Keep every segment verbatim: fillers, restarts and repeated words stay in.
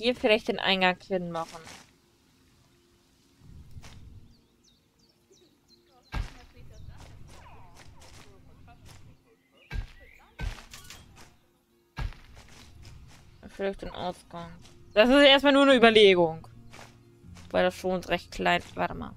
hier vielleicht den Eingang hinmachen. Vielleicht den Ausgang. Das ist erstmal nur eine Überlegung. Weil das schon recht klein ist. Warte mal.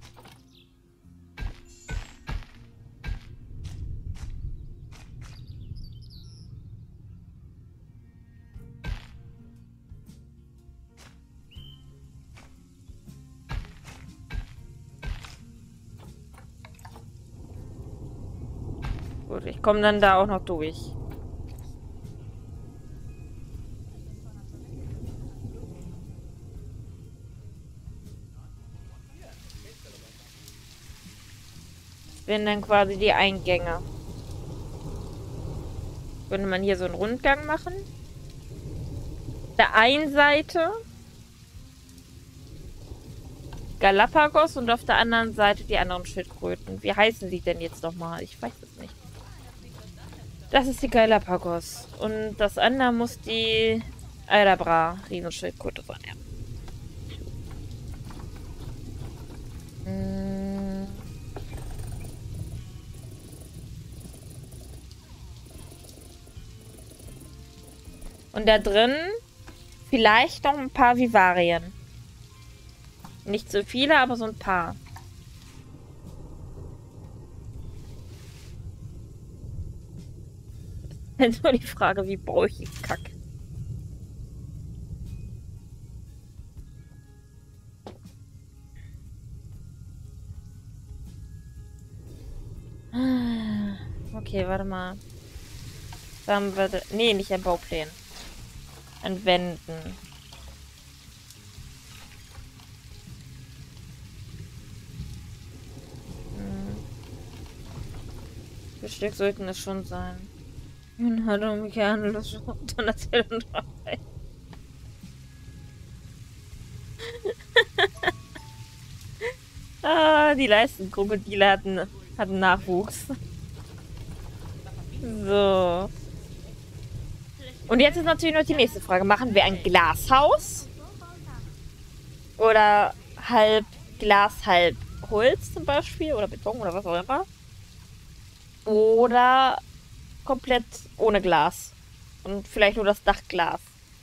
Gut, ich komme dann da auch noch durch. Das wären dann quasi die Eingänge. Könnte man hier so einen Rundgang machen. Auf der einen Seite Galapagos und auf der anderen Seite die anderen Schildkröten. Wie heißen die denn jetzt nochmal? Ich weiß es nicht. Das ist die Galapagos. Und das andere muss die Aldabra Riesenschildkröte sein, ja. Hm. Und da drin vielleicht noch ein paar Vivarien. Nicht so viele, aber so ein paar. Jetzt nur die Frage, wie brauche ich die Kacke? Okay, warte mal. Da haben wir... Nee, nicht ein Bauplan. An Wänden. Hm. Wie Stück sollten es schon sein. Hallo, gerne, das ist dann erzählt und drei. Ah, die Leistenkrokodile hatten, hatten Nachwuchs. So. Und jetzt ist natürlich noch die nächste Frage. Machen wir ein Glashaus? Oder halb Glas, halb Holz zum Beispiel? Oder Beton oder was auch immer? Oder komplett ohne Glas. Und vielleicht nur das Dachglas.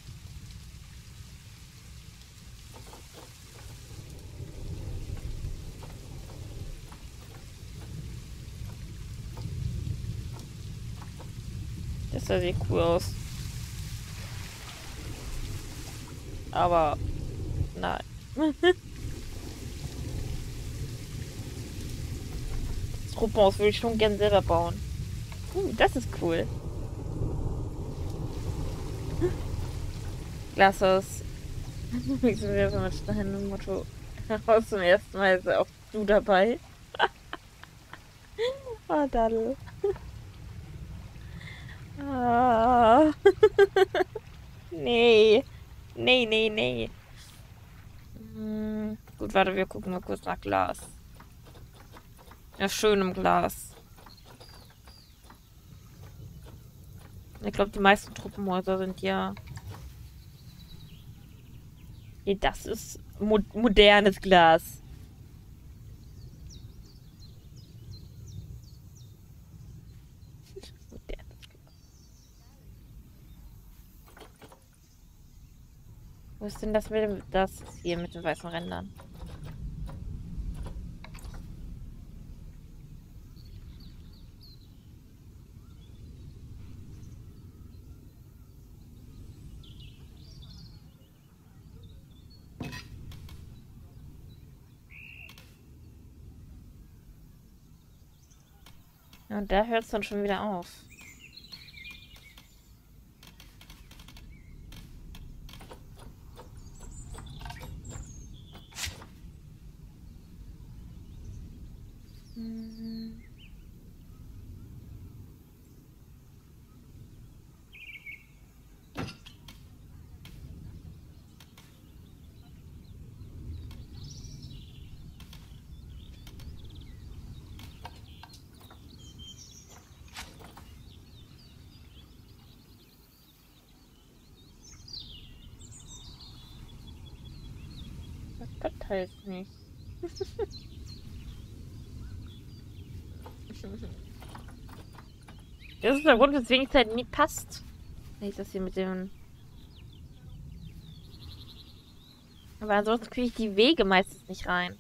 Das sieht cool aus. Aber nein. Das Truppenhaus würde ich schon gern selber bauen. Uh, das ist cool. Glashaus. Ich bin wieder mit Stein Motto heraus zum ersten Mal ist auch du dabei. Ah, Daddel. Ah. Nee. Nee, nee, nee. Hm. Gut, warte, wir gucken mal kurz nach Glas. Ja, schönem Glas. Ich glaube, die meisten Truppenhäuser sind ja... Nee, das ist mo modernes Glas. Modernes Glas. Wo ist denn das mit dem... Das hier mit den weißen Rändern? Ja, und da hört es dann schon wieder auf. Hm. Das heißt nicht. Das ist der Grund, weswegen es halt nie passt. Wenn ich das hier mit dem... Aber ansonsten kriege ich die Wege meistens nicht rein.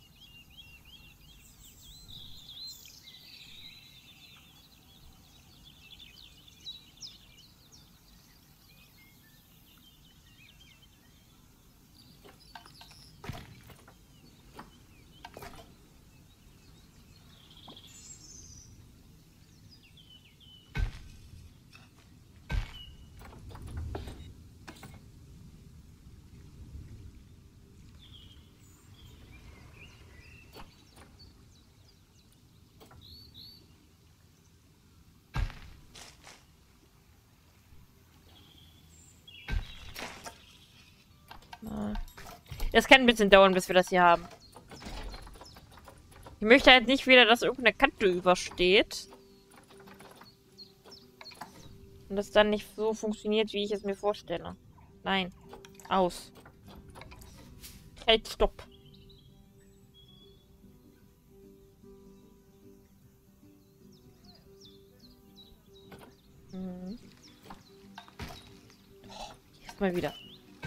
Das kann ein bisschen dauern, bis wir das hier haben. Ich möchte halt nicht wieder, dass irgendeine Kante übersteht. Und das dann nicht so funktioniert, wie ich es mir vorstelle. Nein. Aus. Halt, stopp. Mhm. Oh, jetzt mal wieder.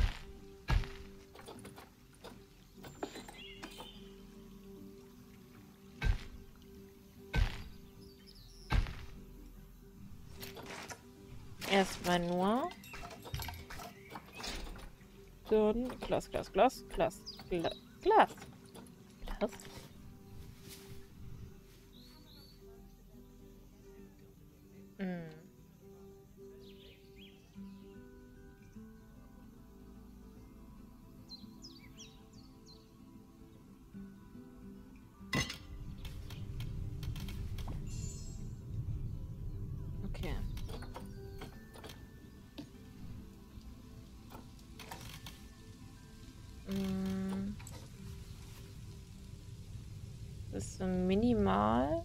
Erstmal nur. So, Glas, Glas, Glas, Glas, Glas, Glas. Glas. Hm. Okay. Hm. Das ist so minimal.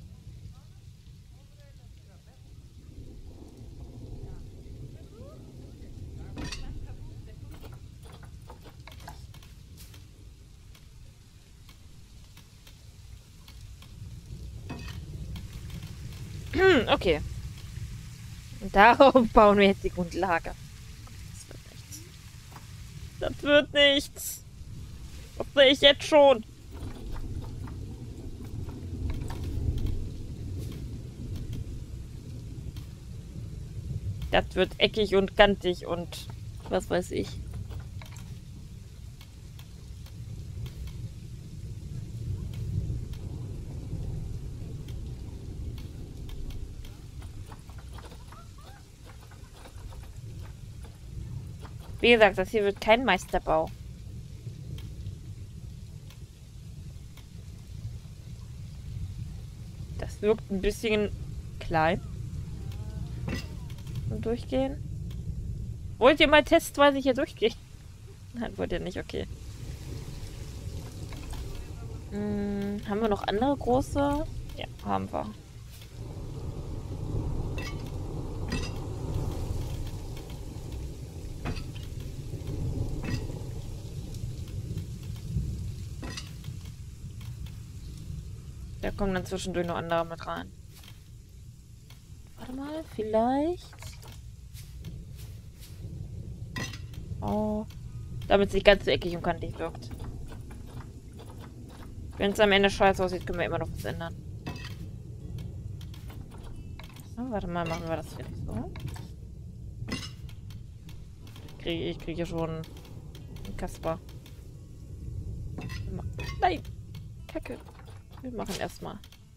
Okay. Und darauf bauen wir jetzt die Grundlage. Das wird nichts. Das wird nichts. Das sehe ich jetzt schon. Das wird eckig und kantig und was weiß ich. Wie gesagt, das hier wird kein Meisterbau. Das wirkt ein bisschen klein. Und durchgehen. Wollt ihr mal testweise hier durchgehen? Nein, wollt ihr nicht, okay. Hm, haben wir noch andere große? Ja, haben wir. Da kommen dann zwischendurch noch andere mit rein. Warte mal, vielleicht. Oh. Damit es nicht ganz so eckig und kantig wirkt. Wenn es am Ende scheiße aussieht, können wir immer noch was ändern. So, warte mal, machen wir das vielleicht so. Kriege ich kriege schon einen Kasper. Nein! Kacke. Wir machen erstmal.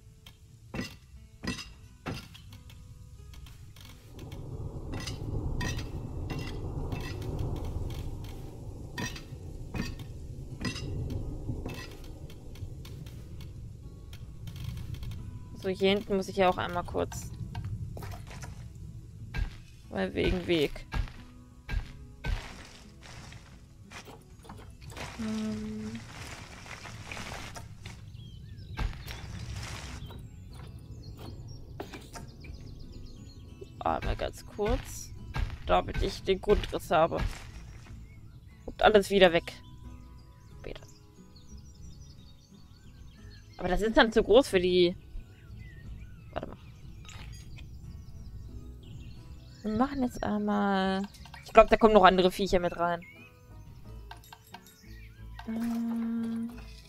So, hier hinten muss ich ja auch einmal kurz. Weil wegen Weg. Ähm. Einmal ganz kurz. Damit ich den Grundriss habe. Und alles wieder weg. Später. Aber das ist dann zu groß für die... Warte mal. Wir machen jetzt einmal... Ich glaube, da kommen noch andere Viecher mit rein. Ähm...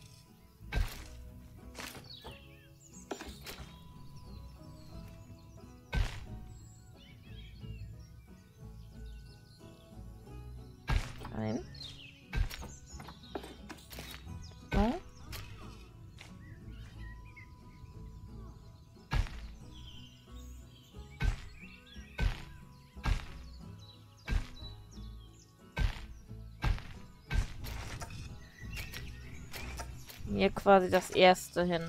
Nein. So. Hier quasi das erste hin.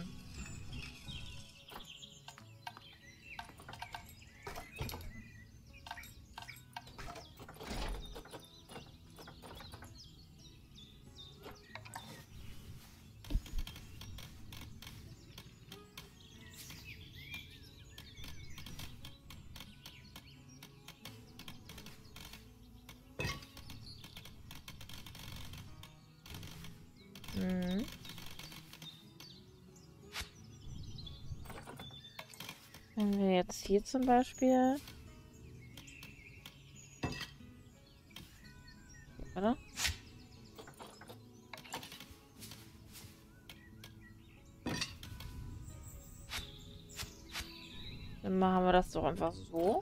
Mhm. Wenn wir jetzt hier zum Beispiel... Oder? Dann machen wir das doch einfach so.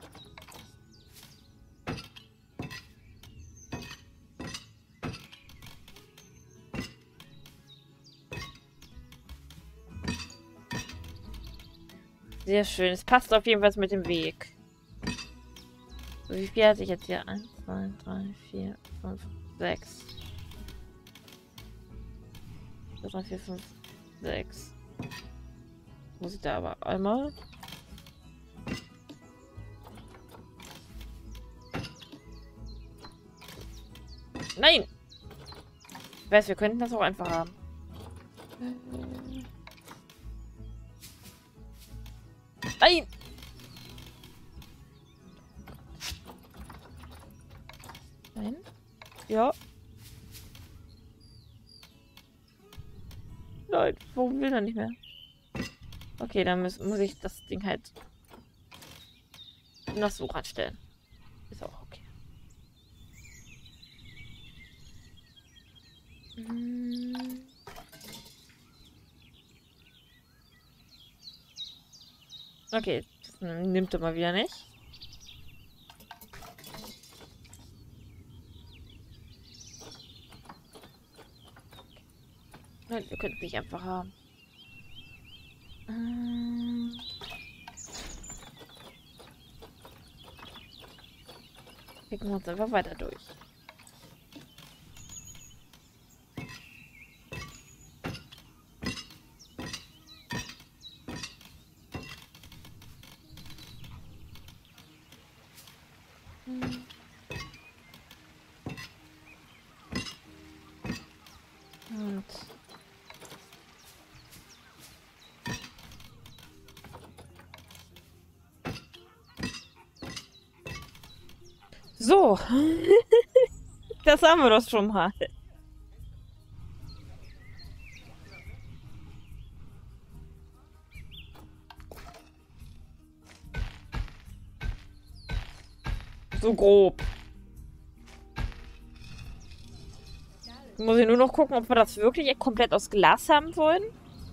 Sehr schön. Es passt auf jeden Fall mit dem Weg. So, wie viel hatte ich jetzt hier? eins, zwei, drei, vier, fünf, sechs. zwei, drei, vier, fünf, sechs. Muss ich da aber einmal... Nein! Ich weiß, wir könnten das auch einfach haben. Nein! Nein? Ja. Nein, warum will er nicht mehr? Okay, dann muss, muss ich das Ding halt noch so ranstellen. Ist auch okay. Hm. Okay, das nimmt er mal wieder nicht. Nein, wir könnten es nicht einfach haben. Ähm. Klicken wir uns einfach weiter durch. Und so, das haben wir doch schon mal. So grob. Muss ich nur noch gucken, ob wir das wirklich komplett aus Glas haben wollen.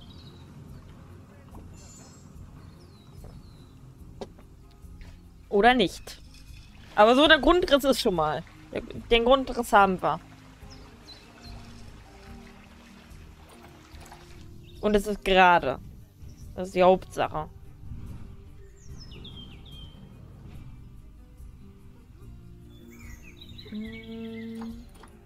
Oder nicht. Aber so der Grundriss ist schon mal. Den Grundriss haben wir. Und es ist gerade. Das ist die Hauptsache. Hm.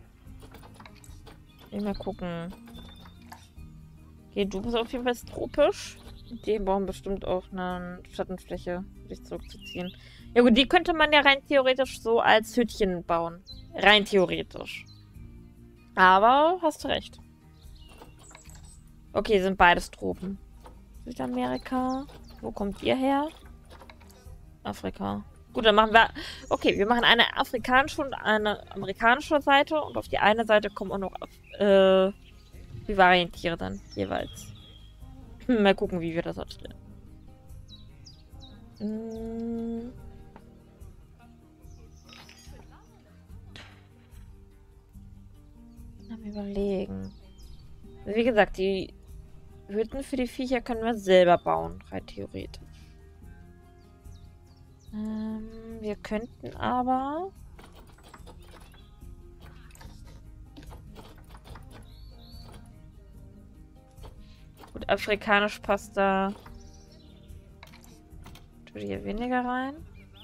Mal gucken. Okay, du bist auf jeden Fall tropisch. Die brauchen bestimmt auch eine Schattenfläche, um dich zurückzuziehen. Ja gut, die könnte man ja rein theoretisch so als Hütchen bauen. Rein theoretisch. Aber hast du recht. Okay, sind beides Tropen. Südamerika. Wo kommt ihr her? Afrika. Gut, dann machen wir... Okay, wir machen eine afrikanische und eine amerikanische Seite. Und auf die eine Seite kommen auch noch äh, die Variantiere dann jeweils. Mal gucken, wie wir das anstellen. Hm. Mal überlegen. Wie gesagt, die Hütten für die Viecher können wir selber bauen, rein theoretisch. Ähm, wir könnten aber... Gut, afrikanisch passt da... Würde hier weniger rein.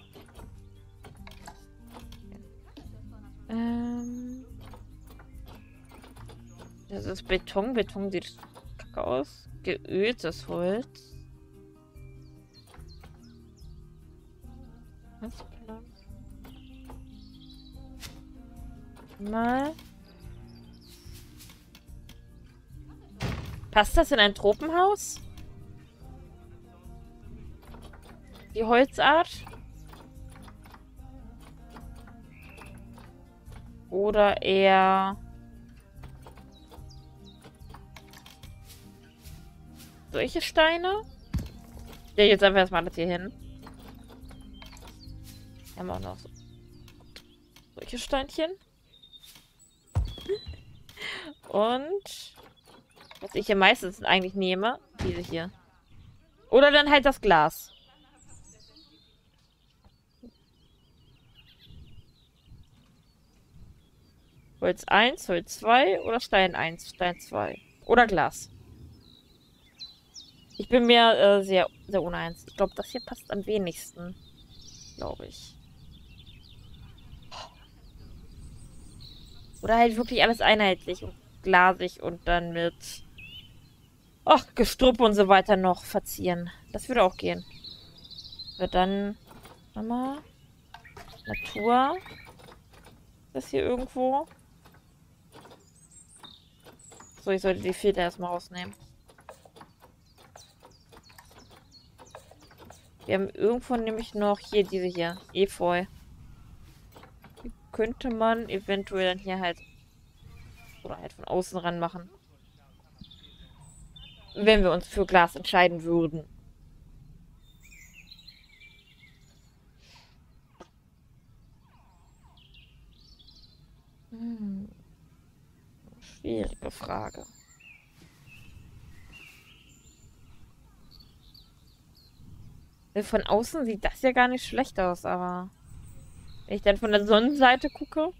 Ähm... Das ist Beton. Beton sieht kacke aus. Geöltes Holz. Was? Mal. Passt das in ein Tropenhaus? Die Holzart? Oder eher... solche Steine? Ja, jetzt einfach erstmal das hier hin. Wir haben auch noch so solche Steinchen. Und was ich hier meistens eigentlich nehme, diese hier. Oder dann halt das Glas. Holz eins, Holz zwei oder Stein eins, Stein zwei. Oder Glas. Ich bin mir äh, sehr, sehr uneins. Ich glaube, das hier passt am wenigsten. Glaube ich. Oder halt wirklich alles einheitlich und glasig und dann mit ach, Gestrüpp und so weiter noch verzieren. Das würde auch gehen. Wird dann nochmal Natur. Das hier irgendwo. So, ich sollte die Filter erstmal rausnehmen. Wir haben irgendwo nämlich noch hier diese hier. Efeu. Die könnte man eventuell dann hier halt oder halt von außen ran machen. Wenn wir uns für Glas entscheiden würden. Hm. Schwierige Frage. Von außen sieht das ja gar nicht schlecht aus, aber wenn ich dann von der Sonnenseite gucke.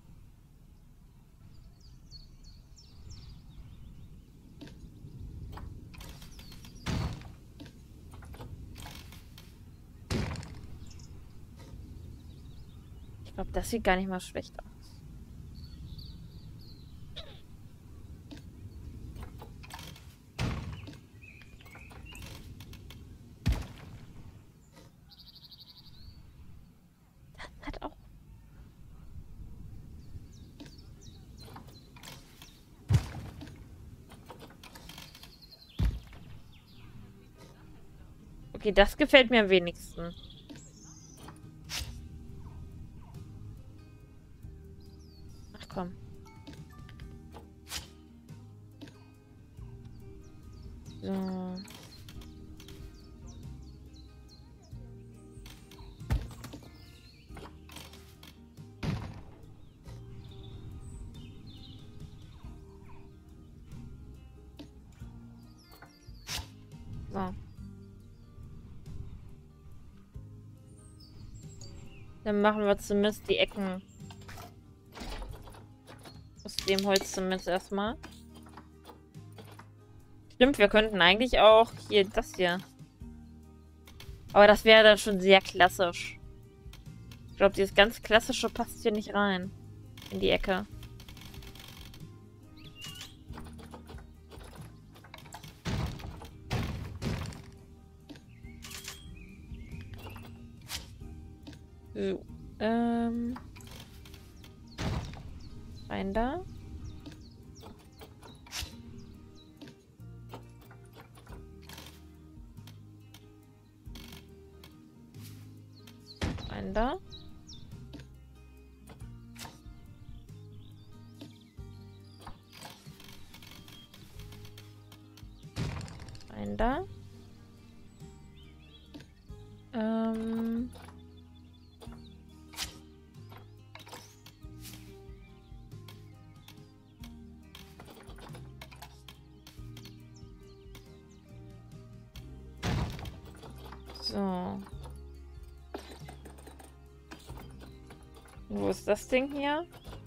Ich glaube, das sieht gar nicht mal schlecht aus. Das hat auch. Okay, das gefällt mir am wenigsten. Ach komm. So. So. Dann machen wir zumindest die Ecken aus dem Holz zumindest erstmal. Stimmt, wir könnten eigentlich auch hier das hier. Aber das wäre dann schon sehr klassisch. Ich glaube, dieses ganz klassische passt hier nicht rein. In die Ecke. So. Ähm. Rein da. Rein da. Rein denn da? Ähm... So. Wo ist das Ding hier?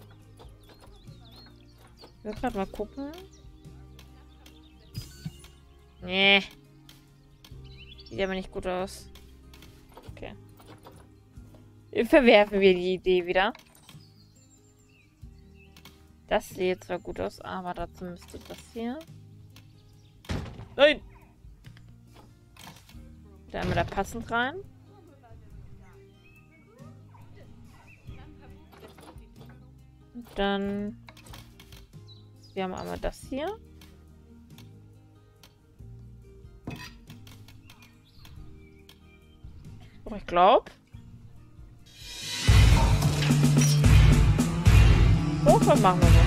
Ich will gerade mal gucken. Nee. Sieht aber nicht gut aus. Okay. Verwerfen wir die Idee wieder. Das sieht zwar gut aus, aber dazu müsste das hier. Nein! Da haben wir da passend rein. Und dann. Wir haben einmal das hier. Oh, ich glaube. Oh, was machen wir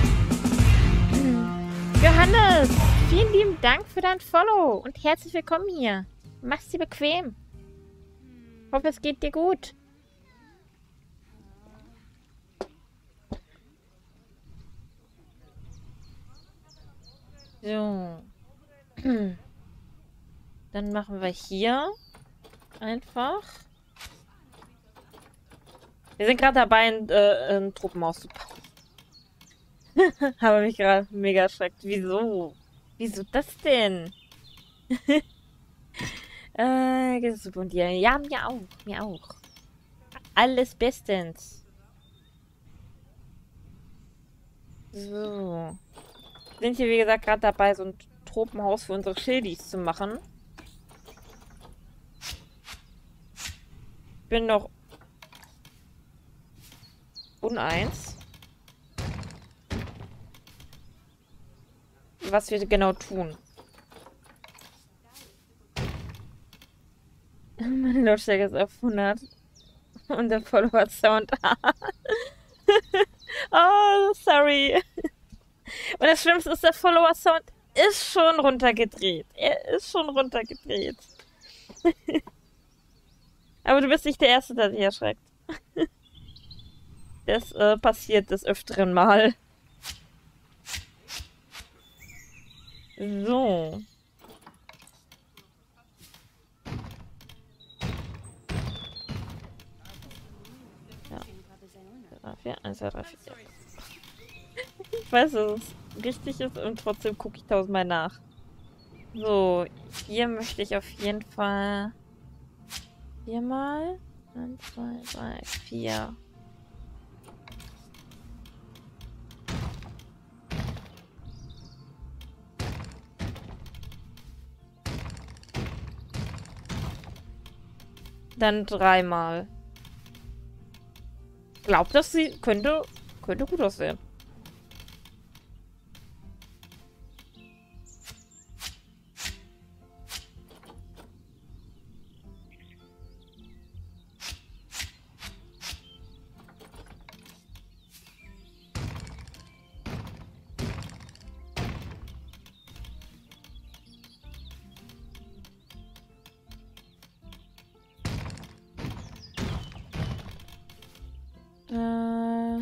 so? Johannes, vielen lieben Dank für dein Follow und herzlich willkommen hier. Mach's dir bequem. Ich hoffe, es geht dir gut. So. Dann machen wir hier einfach. Wir sind gerade dabei, ein, äh, ein Truppenhaus zu bauen. Habe mich gerade mega erschreckt. Wieso? Wieso das denn? äh, super. Und ja, ja, mir auch. Mir auch. Alles bestens. So. Sind hier, wie gesagt, gerade dabei, so ein Tropenhaus für unsere Schildis zu machen. Ich bin noch uneins. Was wir genau tun. Mein Lautstärke ist auf hundert. Und der Follower-Sound. Oh, sorry. Und das Schlimmste ist, der Follower-Sound ist schon runtergedreht. Er ist schon runtergedreht. Aber du bist nicht der Erste, der sich erschreckt. Das äh, passiert des Öfteren mal. So. Ja. drei, vier, eins, zwei, drei, vier. Ich weiß, dass es richtig ist und trotzdem gucke ich tausendmal nach. So, hier möchte ich auf jeden Fall viermal. eins, zwei, drei, vier. Dann dreimal. Glaubt, dass sie könnte, könnte gut aussehen. Äh.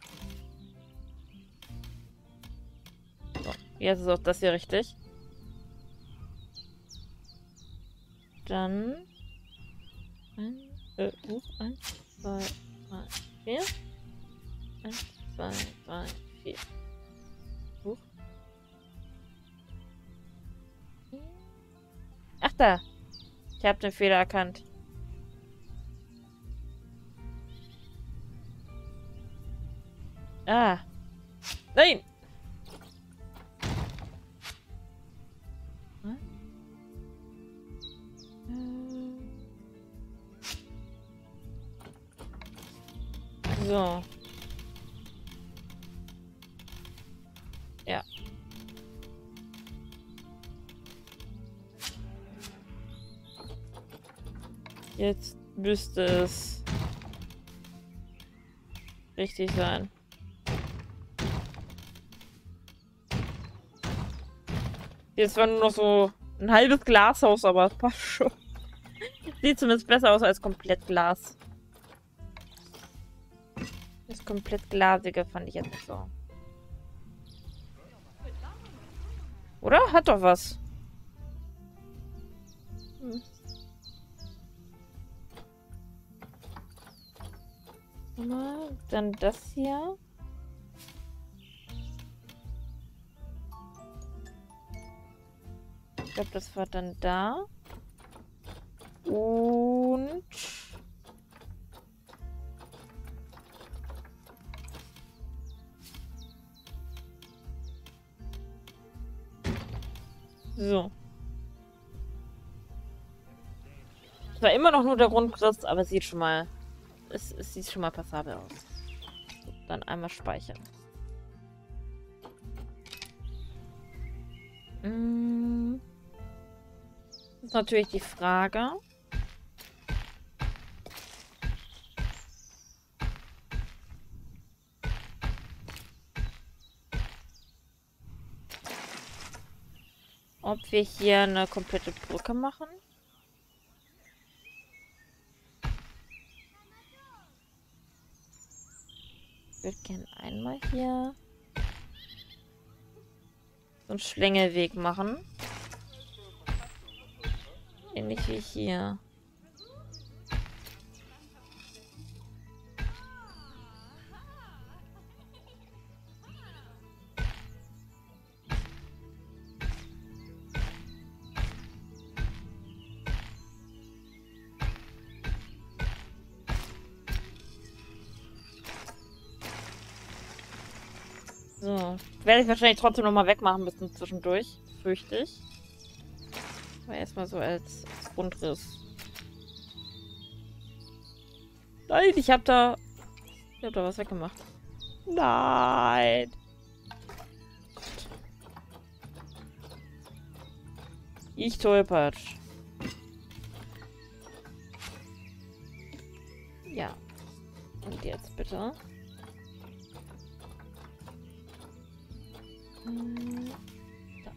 So, jetzt ist auch das hier richtig. Dann. Ein, äh, uh, eins, zwei, drei, vier. Eins, zwei, drei, vier. Huch. Ach da. Ich habe den Fehler erkannt. Ah. Nein! Hm? So. Ja. Jetzt müsste es richtig sein. Jetzt war nur noch so Ein halbes Glashaus, aber es passt schon. Sieht zumindest besser aus als komplett Glas. Das komplett Glasige fand ich jetzt nicht so. Oder? Hat doch was. Hm. Dann das hier. Ich glaube, das war dann da. Und... So. Es war immer noch nur der Grundriss, aber es sieht schon mal... Es, es sieht schon mal passabel aus. So, dann einmal speichern. Mm. Das ist natürlich die Frage. Ob wir hier eine komplette Brücke machen. Ich würde gerne einmal hier so einen Schlängelweg machen. Ähnlich wie hier. So. Werde ich wahrscheinlich trotzdem nochmal wegmachen müssen zwischendurch. Fürchte ich. Aber erstmal so als, als Grundriss. Nein, ich hab da... Ich hab da was weggemacht. Nein. Gott. Ich tollpatsch. Ja. Und jetzt bitte. Da.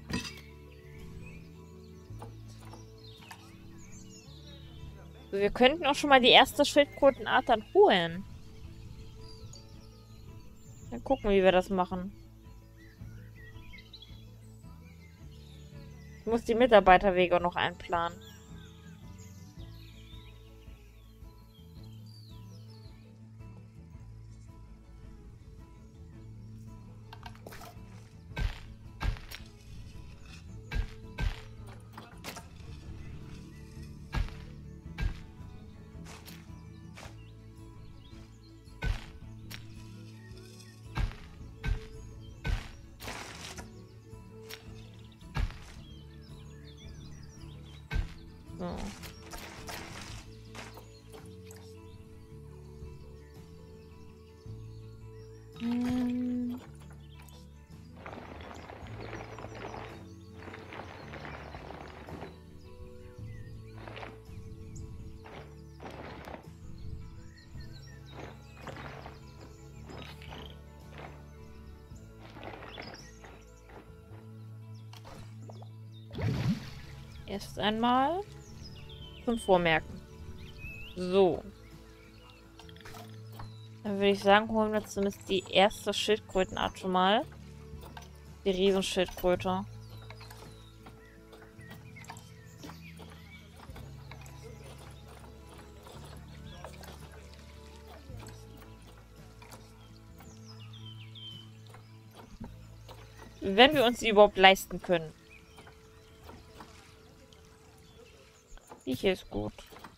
So, wir könnten auch schon mal die erste Schildkrötenart dann holen. Dann gucken, wie wir das machen. Ich muss die Mitarbeiterwege noch einplanen. So. Hm. Erst einmal zum Vormerken. So. Dann würde ich sagen, holen wir zumindest die erste Schildkrötenart schon mal. Die Riesenschildkröte. Wenn wir uns die überhaupt leisten können. Die hier ist gut.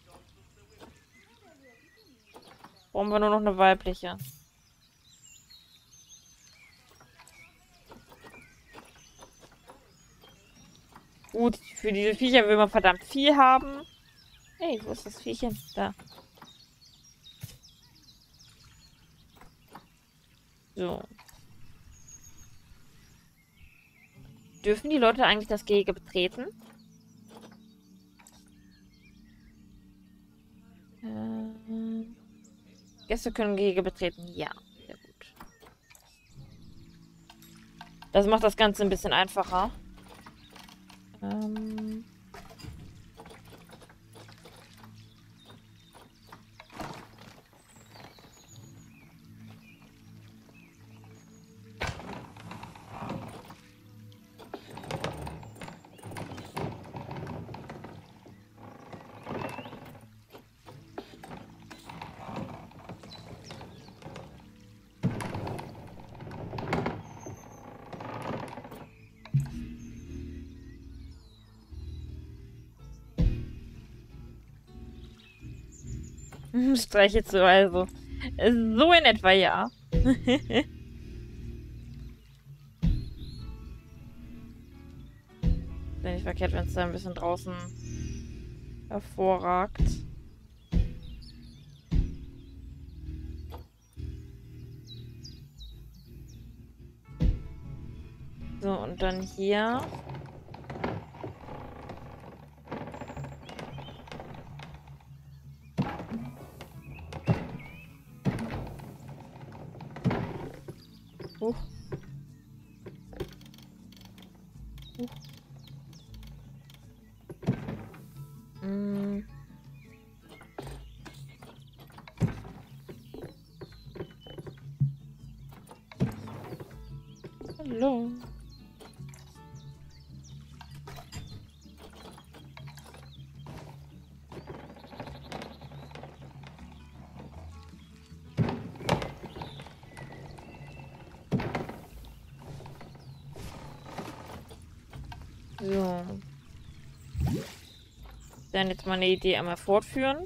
Brauchen wir nur noch eine weibliche. Gut, für diese Viecher will man verdammt viel haben. Hey, wo ist das Viechchen? Da. So. Dürfen die Leute eigentlich das Gehege betreten? Äh, Gäste können Gehege betreten. Ja, sehr gut. Das macht das Ganze ein bisschen einfacher. Ähm... Streichelst du also. So in etwa, ja. Wäre nicht verkehrt, wenn es da ein bisschen draußen hervorragt. So, und dann hier. Huch. Huch. Mm. Hallo. So. Dann jetzt meine Idee einmal fortführen.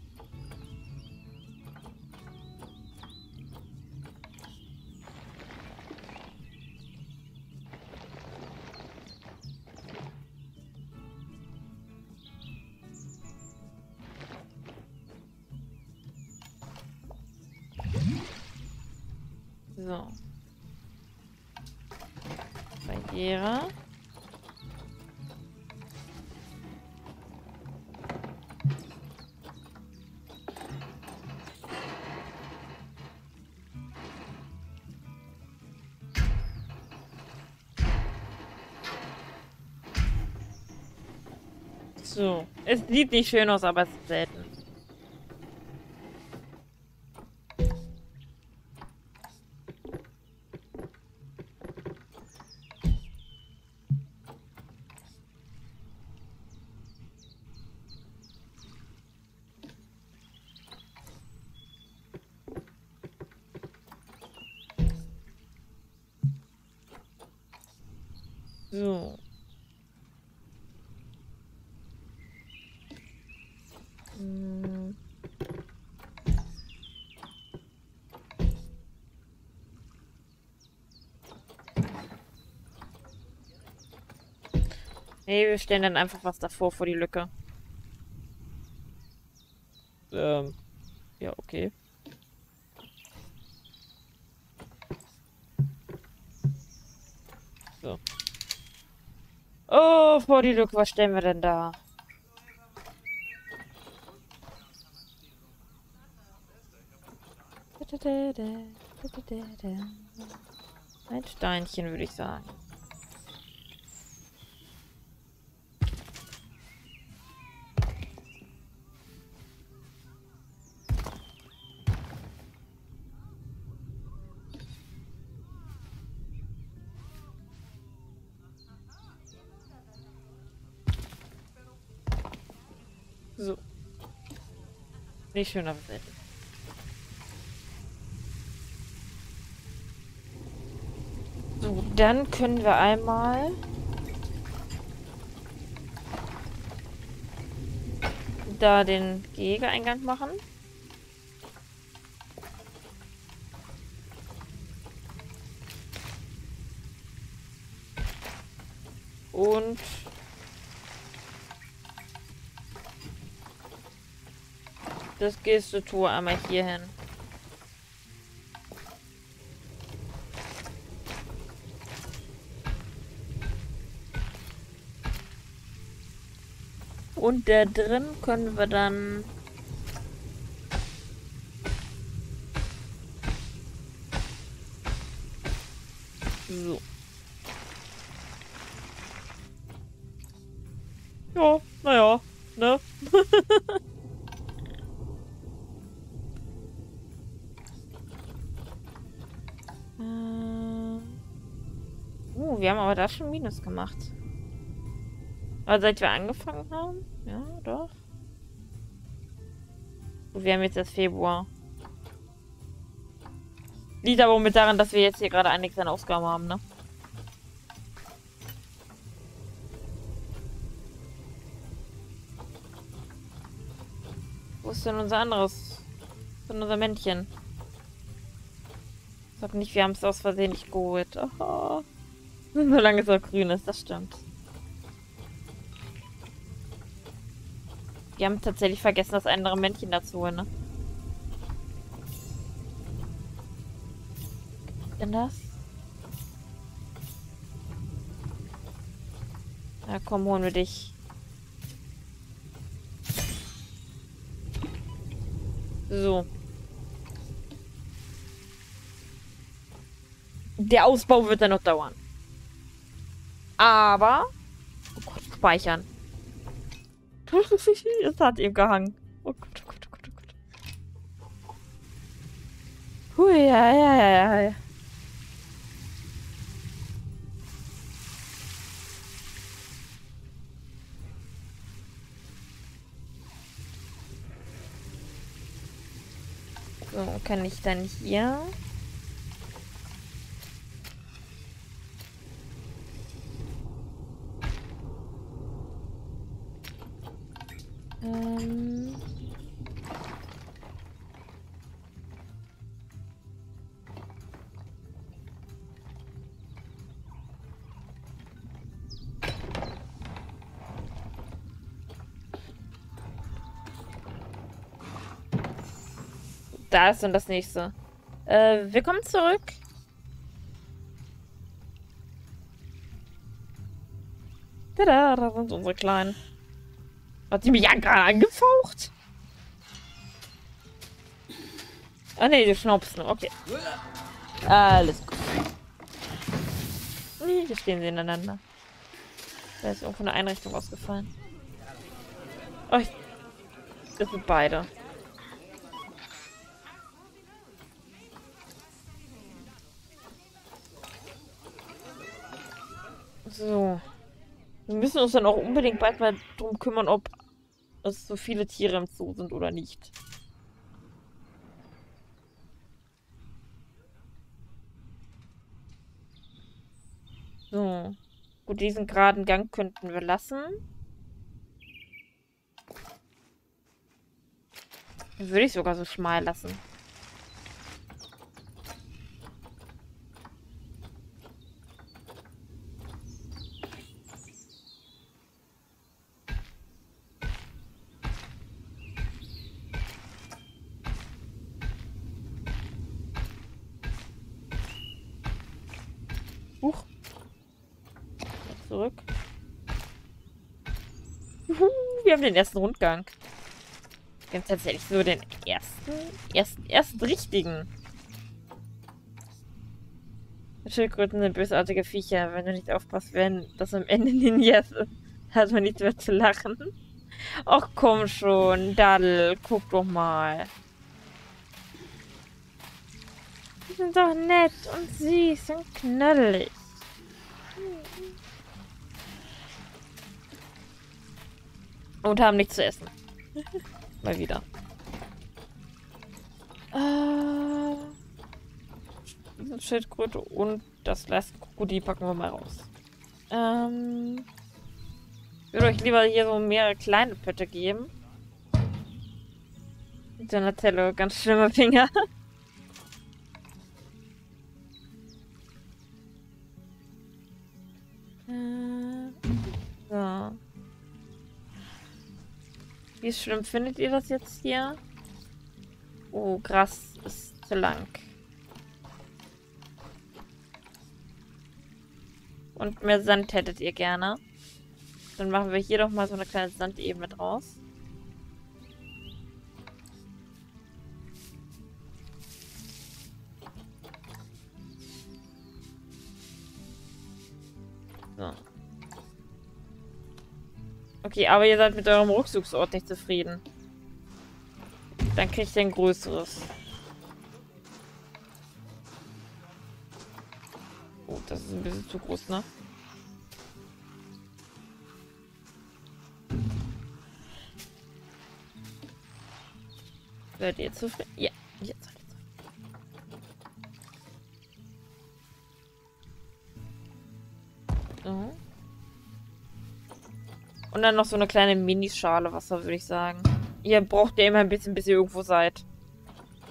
So. Barriere. So. Es sieht nicht schön aus, aber es ist selten. So. Hm. Nee, wir stellen dann einfach was davor vor die Lücke. Ähm. Ja, okay. So. Oh, vor die Lücke, was stellen wir denn da? Ein Steinchen, würde ich sagen. So. Nicht schön, aber selten. So, dann können wir einmal da den Gehege-Eingang machen. Und das Gästetor einmal hier hin. Und da drin können wir dann so. Ja, naja, ne? Uh, wir haben aber da schon Minus gemacht. Aber seit wir angefangen haben? Ja, doch. Und wir haben jetzt erst Februar. Liegt aber mit daran, dass wir jetzt hier gerade einiges an Ausgaben haben, ne? Wo ist denn unser anderes Von unser Männchen. Sag nicht, wir haben es aus Versehen nicht geholt. Oh. Solange es auch grün ist, das stimmt. Wir haben tatsächlich vergessen, das andere Männchen dazu holen, ne? Denn das? Ja, komm, holen wir dich. So. Der Ausbau wird dann noch dauern. Aber... Oh Gott, speichern. Es hat ihm gehangen. Oh Gott, oh Gott, oh Gott, oh Gott. Hui, ja, ja, ja, ja. So, kann ich dann hier... Ähm... Da ist dann das nächste. Äh, willkommen zurück. Tada, da sind unsere Kleinen. Hat die mich ja gerade angefaucht? Ah ne, die schnauzen. Okay. Alles gut. Nee, hier stehen sie ineinander. Da ist irgendwo eine Einrichtung ausgefallen. Oh, ich... Das sind beide. So. Wir müssen uns dann auch unbedingt bald mal drum kümmern, ob es so viele Tiere im Zoo sind oder nicht. So. Gut, diesen geraden Gang könnten wir lassen. Den würde ich sogar so schmal lassen. Huch. Zurück. Juhu, wir haben den ersten Rundgang. Wir haben tatsächlich so den ersten, ersten, ersten richtigen. Schildkröten sind bösartige Viecher. Wenn du nicht aufpasst, werden das am Ende Ninjas. Hat man nichts mehr zu lachen. Ach komm schon, Daddel, guck doch mal. Die sind doch nett und süß und knuddelig. Und haben nichts zu essen. Mal wieder. Äh, diese Schildkröte und das letzte Krokodil packen wir mal raus. Ähm, ich würde euch lieber hier so mehrere kleine Pötte geben. Donatello, ganz schlimme Finger. So. Wie schlimm findet ihr das jetzt hier? Oh, Gras ist zu lang. Und mehr Sand hättet ihr gerne. Dann machen wir hier doch mal so eine kleine Sandebene draus. So. Okay, aber ihr seid mit eurem Rückzugsort nicht zufrieden. Dann kriegt ihr ein größeres. Oh, das ist ein bisschen zu groß, ne? Seid ihr zufrieden? Ja, jetzt seid ihr zufrieden. So. Und dann noch so eine kleine Minischale Wasser, würde ich sagen. Ihr braucht ja immer ein bisschen, bis ihr irgendwo seid.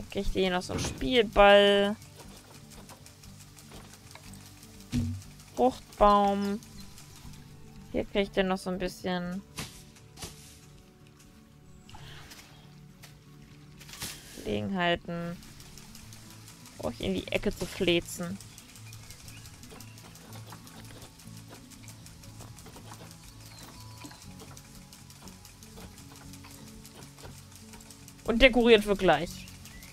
Kriegt ihr hier noch so einen Spielball. Fruchtbaum. Hier kriegt ihr noch so ein bisschen Gelegenheiten, euch in die Ecke zu flezen. Und dekoriert für gleich.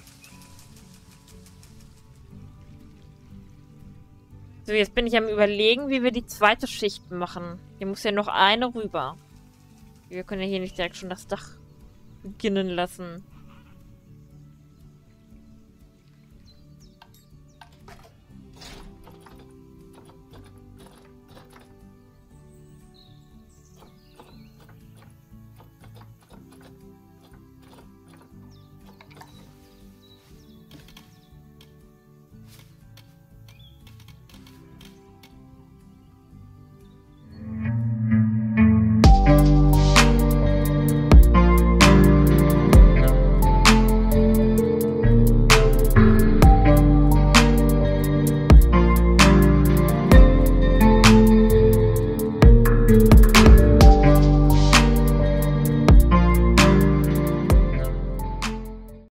So, jetzt bin ich am Überlegen, wie wir die zweite Schicht machen. Hier muss ja noch eine rüber. Wir können ja hier nicht direkt schon das Dach beginnen lassen.